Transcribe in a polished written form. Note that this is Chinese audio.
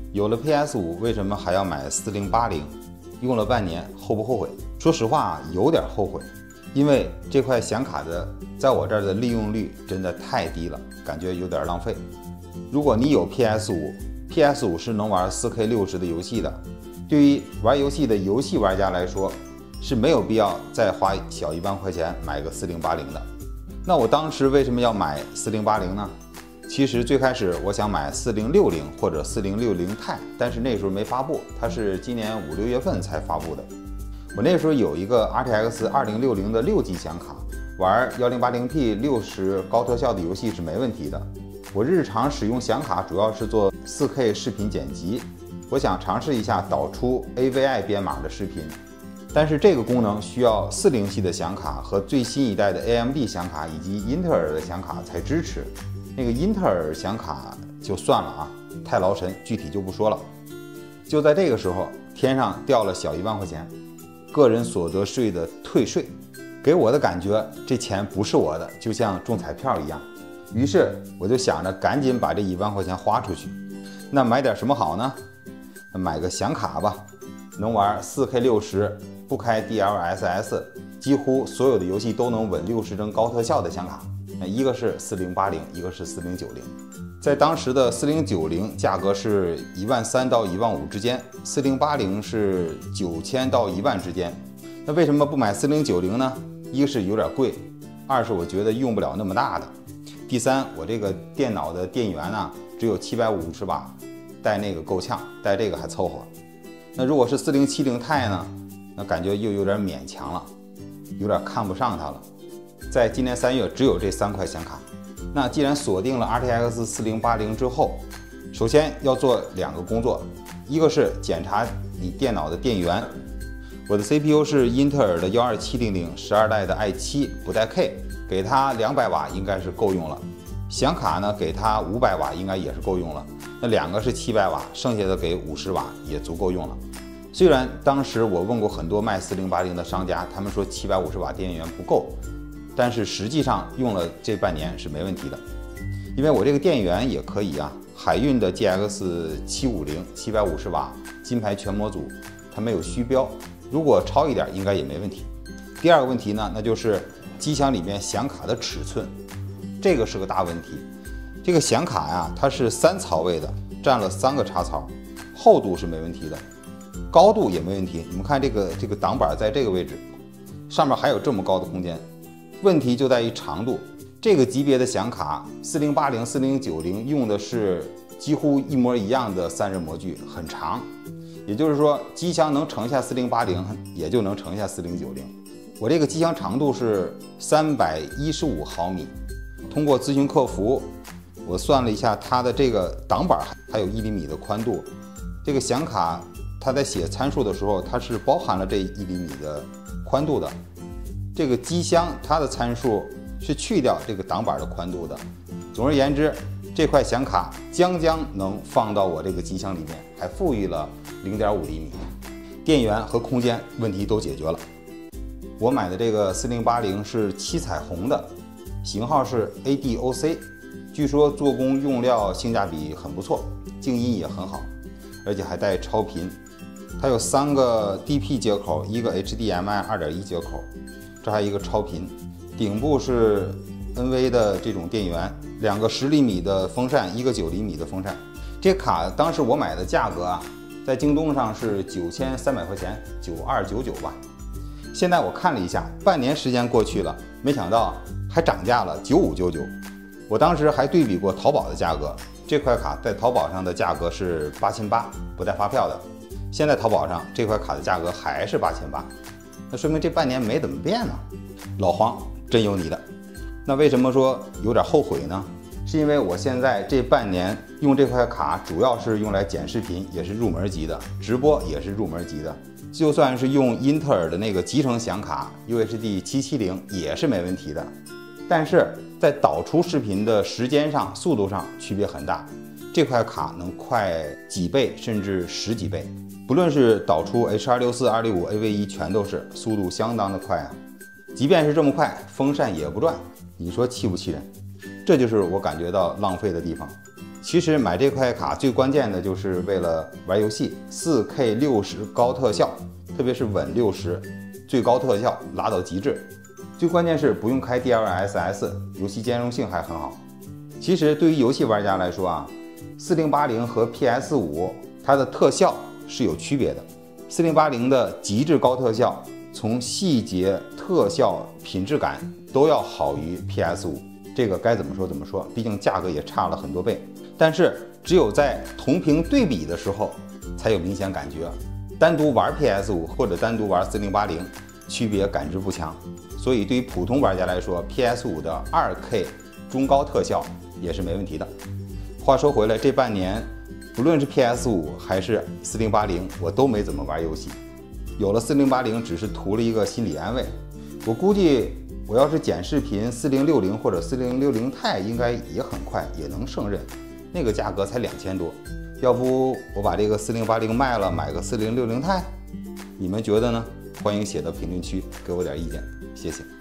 有了 PS5，为什么还要买4080？用了半年，后不后悔？说实话，有点后悔，因为这块显卡在我这儿的利用率真的太低了，感觉有点浪费。如果你有 PS5 是能玩 4K 60的游戏的，对于玩游戏的游戏玩家来说，是没有必要再花小1万块钱买个4080的。那我当时为什么要买4080呢？其实最开始我想买4060或者4060 Ti，但是那时候没发布，它是今年5、6月份才发布的。我那时候有一个 RTX 2060的6G 显卡，玩 1080p 60高特效的游戏是没问题的。我日常使用显卡主要是做 4K 视频剪辑，我想尝试一下导出 AVI 编码的视频，但是这个功能需要40系的显卡和最新一代的 AMD 显卡以及英特尔的显卡才支持。那个英特尔显卡就算了啊，太劳神，具体就不说了。就在这个时候，天上掉了小1万块钱，个人所得税的退税，给我的感觉这钱不是我的，就像中彩票一样。于是我就想着赶紧把这1万块钱花出去。那买点什么好呢？买个显卡吧，能玩 4K 60，不开 DLSS， 几乎所有的游戏都能稳60帧高特效的显卡。一个是4080，一个是4090。在当时的4090价格是13000到15000之间，4080是9000到1万之间。那为什么不买4090呢？一个是有点贵，二是我觉得用不了那么大的。第三，我这个电脑的电源呢只有750瓦，带那个够呛，带这个还凑合。那如果是4070 Ti呢，那感觉又有点勉强了，有点看不上它了。在今年3月只有这3块显卡。那既然锁定了 RTX 4080之后，首先要做2个工作，一个是检查你电脑的电源。我的 CPU 是英特尔的12700 12代的 i7， 不带 K， 给它200瓦应该是够用了。显卡呢，给它500瓦应该也是够用了。那2个是700瓦，剩下的给50瓦也足够用了。虽然当时我问过很多卖4080的商家，他们说750瓦电源不够，但是实际上用了这半年是没问题的，因为我这个电源也可以啊，海运的 GX 750 750瓦金牌全模组，它没有虚标，如果超一点应该也没问题。第二个问题呢，那就是机箱里面显卡的尺寸，这个是个大问题。这个显卡呀，它是3槽位的，占了3个插槽，厚度是没问题的，高度也没问题。你们看这个挡板在这个位置，上面还有这么高的空间。问题就在于长度，这个级别的显卡4080、4090用的是几乎一模一样的散热模具，很长，也就是说机箱能盛下4080，也就能盛下4090。我这个机箱长度是315毫米，通过咨询客服，我算了一下它的这个挡板还有1厘米的宽度，这个显卡它在写参数的时候，它是包含了这1厘米的宽度的。这个机箱它的参数是去掉这个挡板的宽度的。总而言之，这块显卡将能放到我这个机箱里面，还富裕了0.5厘米，电源和空间问题都解决了。我买的这个4080是7彩虹的，型号是 ADOC， 据说做工用料性价比很不错，静音也很好，而且还带超频。它有3个 DP 接口，一个 HDMI 2.1 接口，这还有一个超频，顶部是 NV 的这种电源，2个10厘米的风扇，一个9厘米的风扇。这卡当时我买的价格啊，在京东上是9300块钱，9299吧。现在我看了一下，半年时间过去了，没想到还涨价了，9599。我当时还对比过淘宝的价格，这块卡在淘宝上的价格是8800，不带发票的。现在淘宝上这块卡的价格还是8800，那说明这半年没怎么变呢。老黄真有你的。那为什么说有点后悔呢？是因为我现在这半年用这块卡主要是用来剪视频，也是入门级的，直播也是入门级的。就算是用英特尔的那个集成显卡 UHD 770也是没问题的。但是在导出视频的时间上、速度上区别很大，这块卡能快几倍甚至10几倍。不论是导出 H264、265、AV1，全都是速度相当的快啊！即便是这么快，风扇也不转，你说气不气人？这就是我感觉到浪费的地方。 其实买这块卡最关键的就是为了玩游戏，4K 60高特效，特别是稳60，最高特效拉到极致。最关键是不用开 DLSS， 游戏兼容性还很好。其实对于游戏玩家来说啊，4080和 PS5 它的特效是有区别的。4080的极致高特效，从细节、特效、品质感都要好于 PS5。这个该怎么说怎么说，毕竟价格也差了很多倍。但是只有在同屏对比的时候才有明显感觉，单独玩 PS5 或者单独玩4080，区别感知不强。所以对于普通玩家来说 ，PS5 的2K 中高特效也是没问题的。话说回来，这半年不论是 PS5 还是4080，我都没怎么玩游戏。有了4080，只是图了一个心理安慰。我估计我要是剪视频4060或者4060 Ti，应该也很快也能胜任。那个价格才2000多，要不我把这个4080卖了，买个4060 Ti？你们觉得呢？欢迎写到评论区给我点意见，谢谢。